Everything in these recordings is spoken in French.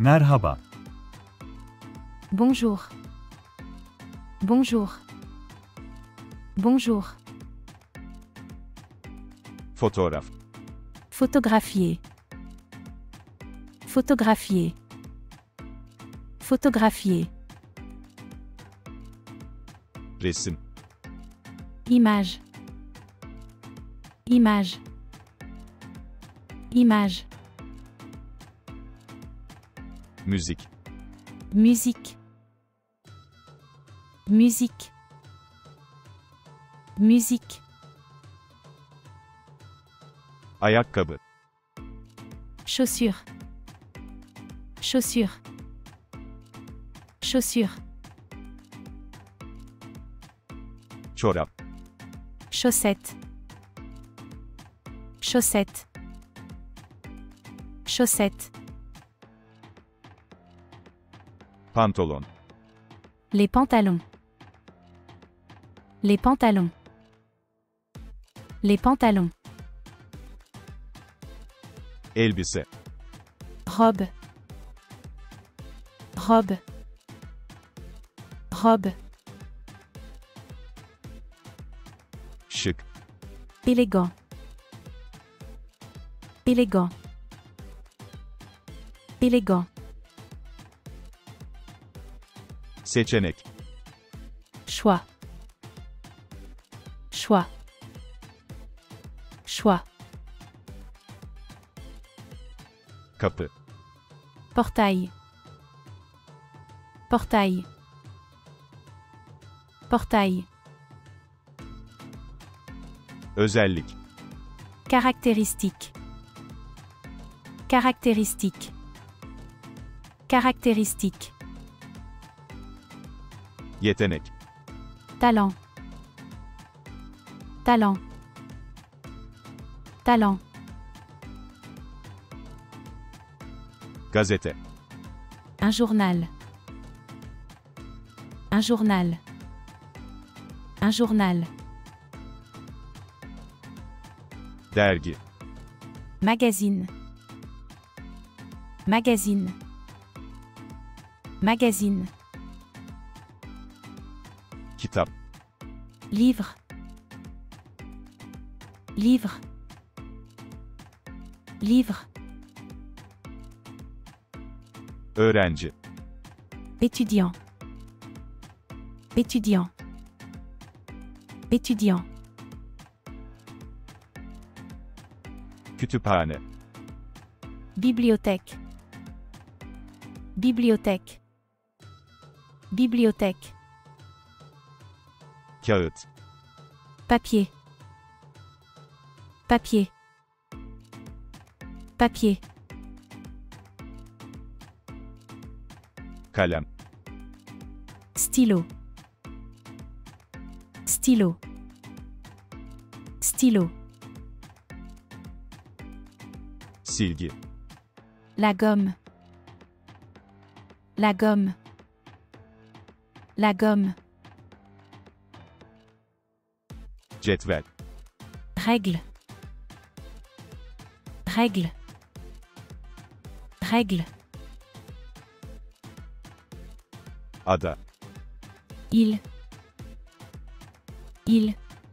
Merhaba. Bonjour. Bonjour. Bonjour. Fotoğraf. Photographier. Photographier. Photographier. Resim. Image. Image. Image. Müzik. Musique. Musique. Musique. Ayakkabı. Chaussure. Chaussure. Chaussure. Çorap. Chaussette. Chaussette. Chaussette. Pantolon. Les pantalons. Les pantalons. Les pantalons. Elbise. Robe. Robe. Robe. Şık. Élégant. Élégant. Élégant. Seçenek. Choix. Choix. Choix. Kapı. Portail. Portail. Portail. Özellik. Caractéristique. Caractéristique. Caractéristique. Yetenek. Talent. Talent. Talent. Gazete. Un journal. Un journal. Un journal. Dergi. Magazine. Magazine. Magazine. Kitap. Livre. Livre. Livre. Öğrenci. Étudiant. Étudiant. Étudiant. Kütüphane. Bibliothèque. Bibliothèque. Bibliothèque. Kağıt. Papier. Papier. Papier. Kalem. Stylo. Stylo. Stylo. Silgi. La gomme. La gomme. La gomme. Cetvel. Règle. Règle. Règle. Ada. Il. Il.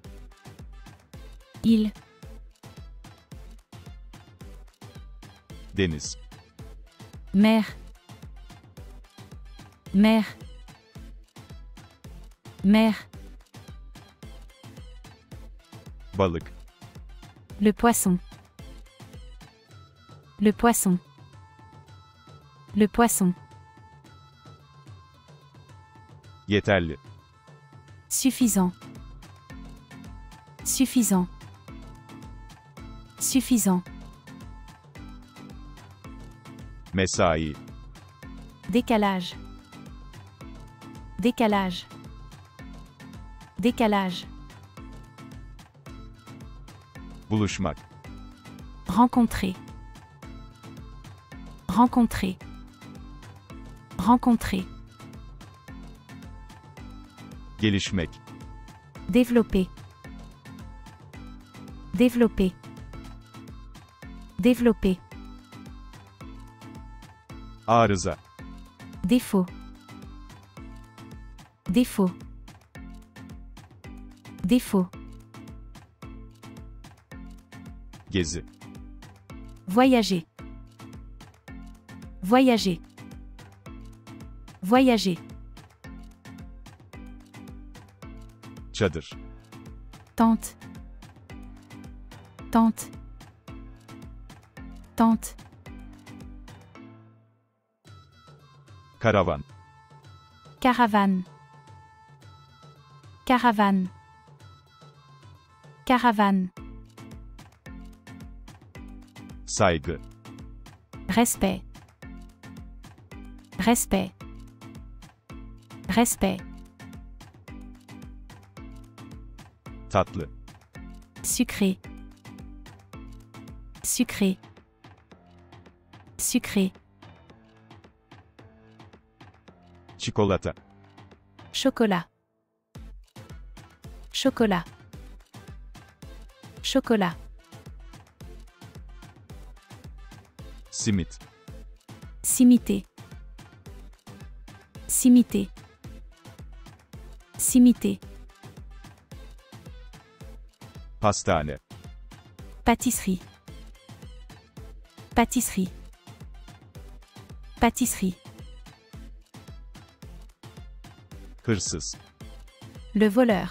Il. Deniz. Mer. Mer. Mer. Balık. Le poisson. Le poisson. Le poisson. Yeterli. Suffisant. Suffisant. Suffisant. Mesai. Décalage. Décalage. Décalage. Buluşmak. Rencontrer. Rencontrer. Rencontrer. Gelişmek. Développer. Développer. Développer. Arıza. Défaut. Défaut. Défaut. Gezi. Voyager. Voyager. Voyager. Çadır. Tente. Tente. Tente. Karavan. Caravane. Caravane. Caravane. Saygı. Respect. Respect. Respect. Tatlı. Sucré. Sucré. Sucré. Çikolata. Chocolat. Chocolat. Chocolat. Simit. Simité. Simité. Simité. Pastane. Pâtisserie. Pâtisserie. Pâtisserie. Hırsız. Le voleur.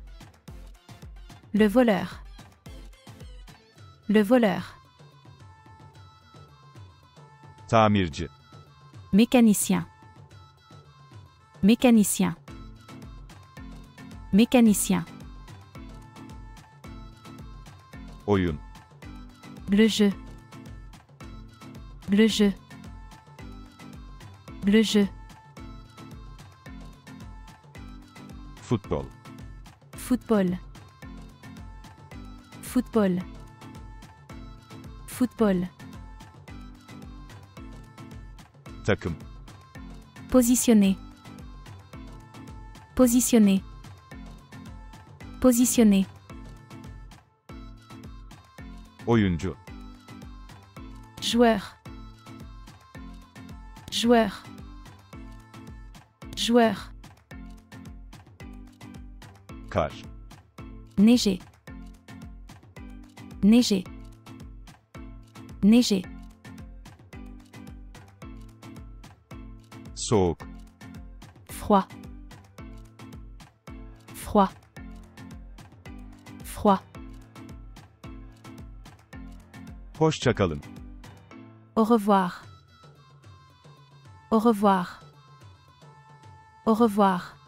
Le voleur. Le voleur. Tamirci. Mécanicien. Mécanicien. Mécanicien. Oyun. Le jeu. Le jeu. Le jeu. Futbol. Football. Football. Football. Takım. Positionner. Positionner. Positionner. Oyuncu. Joueur. Joueur. Joueur. Kar. Neiger. Neiger. Neiger. Soğuk. Froid. Froid. Froid. Hoşça kalın. Au revoir. Au revoir. Au revoir.